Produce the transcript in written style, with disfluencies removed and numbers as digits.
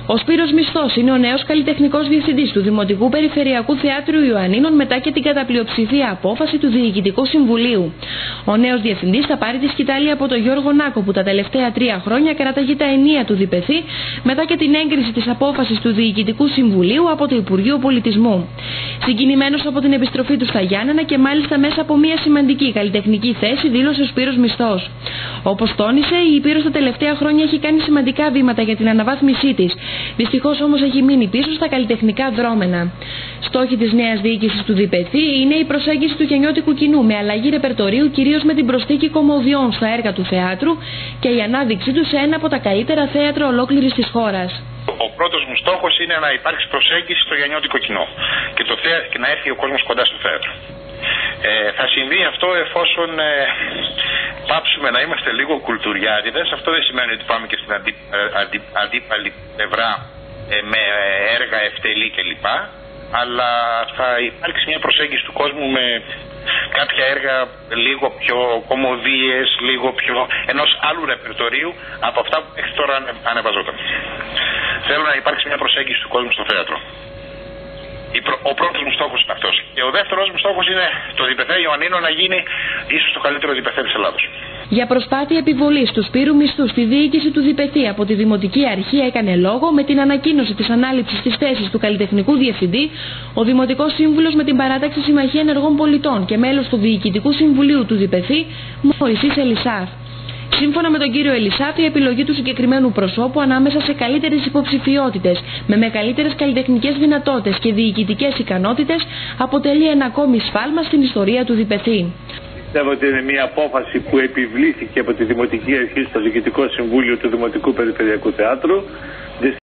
Ο Σπύρος Μισθός είναι ο νέος καλλιτεχνικός διευθυντής του Δημοτικού Περιφερειακού Θεάτρου Ιωαννίνων μετά και την καταπλειοψηφία απόφαση του Διοικητικού Συμβουλίου. Ο νέος διευθυντής θα πάρει τη σκητάλη από τον Γιώργο Νάκο, που τα τελευταία 3 χρόνια κράταγε τα ενία του ΔΠΘ μετά και την έγκριση της απόφασης του Διοικητικού Συμβουλίου από το Υπουργείο Πολιτισμού. Συγκινημένος από την επιστροφή του στα Γιάννενα και μάλιστα μέσα από μια σημαντική καλλιτεχνική θέση, δήλωσε ο Σπύρος Μισθός. Όπως τόνισε, η Ήπειρος τα τελευταία χρόνια έχει κάνει σημαντικά βήματα για την αναβάθμισή της. Δυστυχώς όμως έχει μείνει πίσω στα καλλιτεχνικά δρόμενα. Στόχοι της νέας διοίκησης του ΔΠΘ είναι η προσέγγιση του γενιώτικου κοινού με αλλαγή ρεπερτορίου, κυρίως με την προσθήκη κομμωδιών στα έργα του θεάτρου και η ανάδειξή του σε ένα από τα καλύτερα θέατρα ολόκληρης της χώρας. Ο πρώτος μου στόχος είναι να υπάρξει προσέγγιση στο γενιώτικο κοινό και να έρθει ο κόσμος κοντά στο θέατρο. Θα συμβεί αυτό εφόσον πάψουμε να είμαστε λίγο κουλτουριάριδες. Αυτό δεν σημαίνει ότι πάμε και στην αντίπαλη πλευρά με έργα ευτελή κλπ. Αλλά θα υπάρξει μια προσέγγιση του κόσμου με κάποια έργα λίγο πιο κομμωδίες, λίγο πιο ενός άλλου ρεπερτορίου από αυτά που μέχρι τώρα ανεβαζόταν. Θέλω να υπάρξει μια προσέγγιση του κόσμου στο θέατρο. Ο πρώτος μου στόχος είναι αυτός. Και ο δεύτερος μου στόχος είναι το ΔΠΘ Ιωαννίνων να γίνει ίσως το καλύτερο ΔΠΘ της Ελλάδος. Για προσπάθεια επιβολής του Σπύρου Μισθού στη διοίκηση του ΔΠΘ από τη Δημοτική Αρχή έκανε λόγο με την ανακοίνωση της ανάληψης της θέσης του καλλιτεχνικού διευθυντή ο Δημοτικός Σύμβουλος με την παράταξη Συμμαχία Ενεργών Πολιτών και μέλος του Διοικητικού Συμβουλίου του ΔΠΘ, Μωυσής Ελισάφ. Σύμφωνα με τον κύριο Ελισάφ, η επιλογή του συγκεκριμένου προσώπου ανάμεσα σε καλύτερες υποψηφιότητες με μεγαλύτερες καλλιτεχνικές δυνατότητες και διοικητικές ικανότητες αποτελεί ένα ακόμη σφάλμα στην ιστορία του ΔΠΘ. Πιστεύω ότι είναι μια απόφαση που επιβλήθηκε από τη Δημοτική Αρχή στο Διοικητικό Συμβούλιο του Δημοτικού Περιφερειακού Θεάτρου.